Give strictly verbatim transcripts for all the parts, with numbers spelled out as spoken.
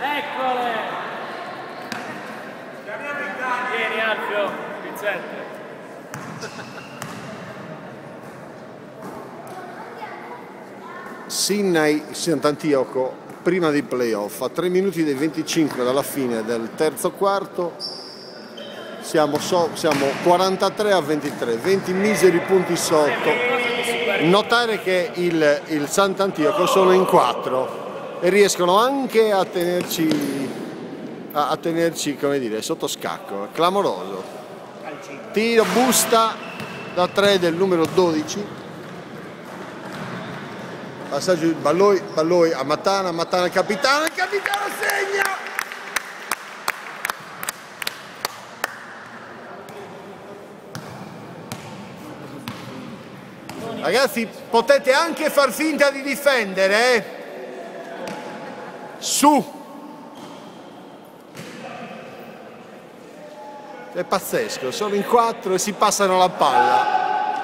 Eccole! Vieni Alfio, Vincente. Sydney Sant'Antioco prima dei playoff, a tre minuti e venticinque dalla fine del terzo quarto siamo, so, siamo quarantatré a ventitré, venti miseri punti sotto. Notare che il, il Sant'Antioco sono in quattro e riescono anche a tenerci, a, a tenerci come dire, sotto scacco, clamoroso. Tiro, busta da tre del numero dodici. Passaggio di Balloi, Balloi a Matana, Matana il capitano, il capitano segna! Ragazzi, potete anche far finta di difendere, eh? Su! È pazzesco, sono in quattro e si passano la palla.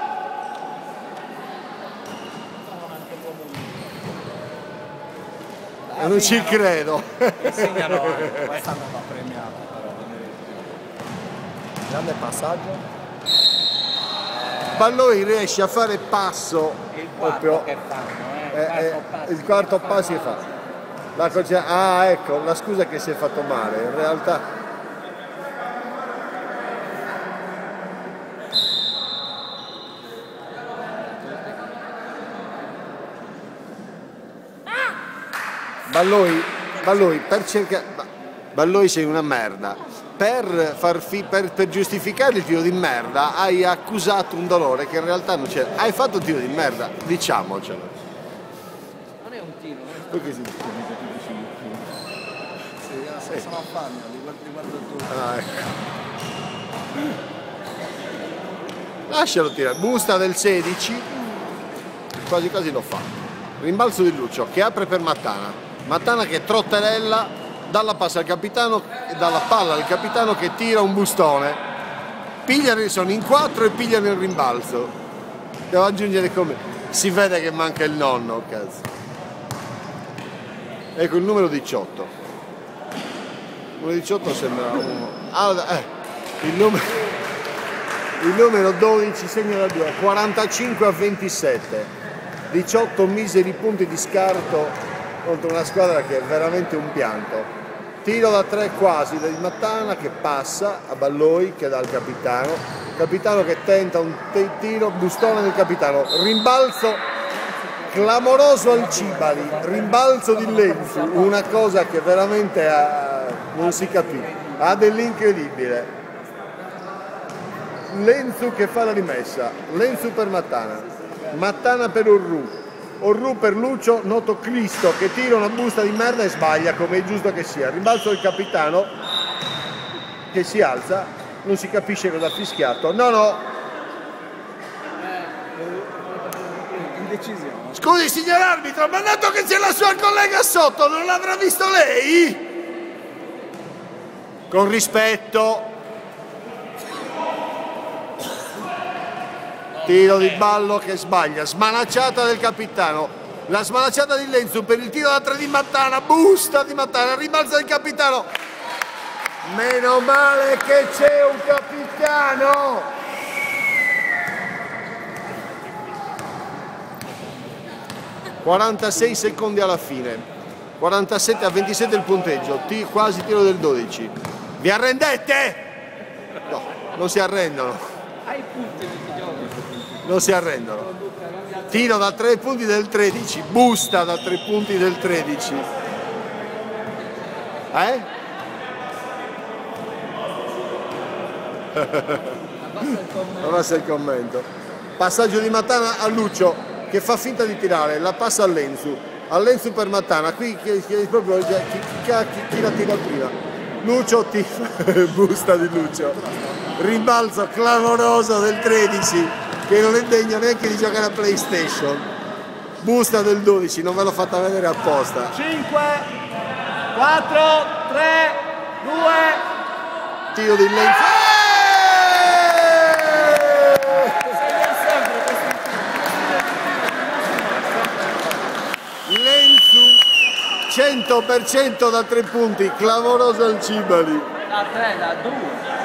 Non ci credo. Segnano anche, quest'anno va premiato però. Grande passaggio. Balloi riesce a fare passo Il quarto proprio, che fanno, eh? eh, Il eh, quarto passo. il quarto passo che fa. La cosa- ah, ecco, la scusa che si è fatto male, in realtà. Balloi, Balloi, per cercare... Balloi sei una merda. Per, far fi... per, per giustificare il tiro di merda hai accusato un dolore che in realtà non c'è. Hai fatto un tiro di merda, diciamocelo. Non è un tiro, non è Perché si... sì, sono a fanno, li guardo, li guardo tu. Ah, ecco. Lascialo tirare, busta del sedici, quasi quasi lo fa. Rimbalzo di Lucio che apre per Matana. Matana che trotterella, dalla passa al capitano e dalla palla al capitano che tira un bustone. Pigliano, sono in quattro e pigliano il rimbalzo. Devo aggiungere come. Si vede che manca il nonno, cazzo. Ecco il numero diciotto. Il numero diciotto sembra uno. Ah, eh, il, numero, il numero dodici segna da due, quarantacinque a ventisette. diciotto miseri punti di scarto contro una squadra che è veramente un pianto. Tiro da tre quasi di Matana che passa a Balloi che dà al capitano. Capitano che tenta un tiro, bustone del capitano. Rimbalzo clamoroso al Cibali, rimbalzo di Lenzu, una cosa che veramente ha, non si capì, ha dell'incredibile. Lenzu che fa la rimessa, Lenzu per Matana, Matana per Orru. Orru per Lucio, noto Cristo che tira una busta di merda e sbaglia come è giusto che sia. Rimbalzo del capitano che si alza, non si capisce cosa ha fischiato. No, no. Indecisione. Scusi signor arbitro, ma dato che c'è la sua collega sotto, non l'avrà visto lei? Con rispetto. Tiro di ballo che sbaglia, smanacciata del capitano, la smanacciata di Lenzu per il tiro da tre di Matana, busta di Matana, rimbalza del capitano. Meno male che c'è un capitano! quarantasei secondi alla fine, quarantasette a ventisette il punteggio, T quasi tiro del dodici. Vi arrendete? No, non si arrendono. Hai punti di gioco. Non si arrendono. Tiro da tre punti del tredici, busta da tre punti del tredici. Eh? Abbassa il commento. Passaggio di Matana a Lucio che fa finta di tirare, la passa a Lenzu. A Lenzu per Matana, qui chi, chi, proprio, chi, chi, chi la tira prima. Lucio tira, busta di Lucio. Rimbalzo clamoroso del tredici. Che non è degno neanche di giocare a PlayStation. Busta del dodici, non ve l'ho fatta vedere apposta. cinque, quattro, tre, due. Tiro di Lenzu. Lenzu cento per cento da tre punti, clamoroso il Cibali. Da tre, da due.